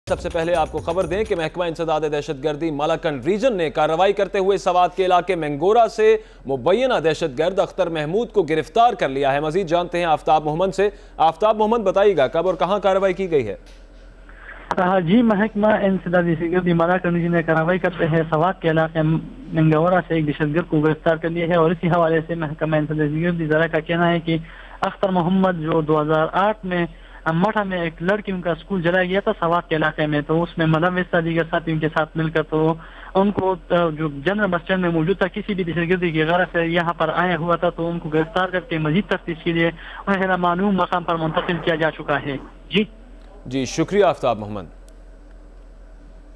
सबसे पहले आपको खबर दें कि महकमा इंसदाद दहशतगर्दी मालाकंड रीजन ने कार्रवाई करते हुए सवात के इलाके मंगोरा से मुबैना दहशतगर्द अख्तर महमूद को गिरफ्तार कर लिया है। मजीद जानते हैं आफ्ताब मोहम्मद से। आफ्ताब मोहम्मद, बताइएगा कब और कहां कार्रवाई की गई है? जी, महकमा इंसदाद दहशतगर्दी मालाकंड रीजन ने कार्रवाई करते हैं सवात के इलाके मंगोरा से एक दहशतगर्द को गिरफ्तार कर लिया है। और इसी हवाले से महकमा इंसदाद दहशतगर्दी इदारा का कहना है कि अख्तर मोहम्मद जो 2008 में मठा में एक लड़की उनका स्कूल जलाया गया था सवात के इलाके में, तो उसमें मलविस दीगर साथियों के साथ मिलकर तो उनको जो जनरल बस स्टैंड में मौजूद था किसी भी दहशतगर्दी की गरज से यहाँ पर आया हुआ था, तो उनको गिरफ्तार करके मजीद तफ्तीश के लिए उन्हें मालूम मकाम पर मुंतकिल किया जा चुका है। जी शुक्रिया आफ्ताब मोहम्मद।